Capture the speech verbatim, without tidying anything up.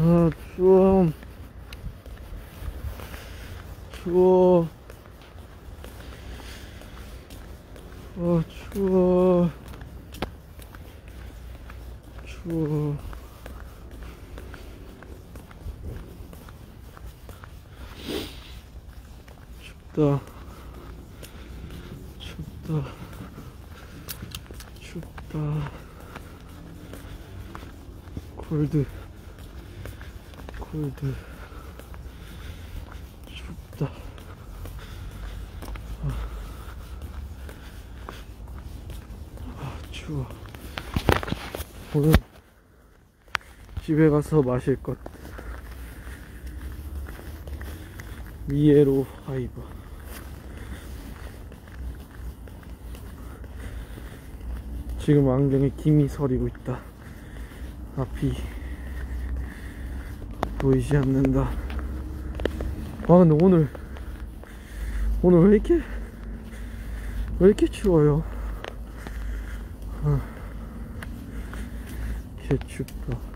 아, 추워. 추워. 아, 추워. 추워. 춥다. 춥다. 춥다. 콜드. 콜드. 춥다. 아, 아 추워. 오늘 집에 가서 마실 것 미에로 하이브. 지금 안경에 김이 서리고 있다. 앞이 보이지 않는다. 아 근데 오늘 오늘 왜 이렇게 왜 이렇게 추워요? 아, 개 춥다.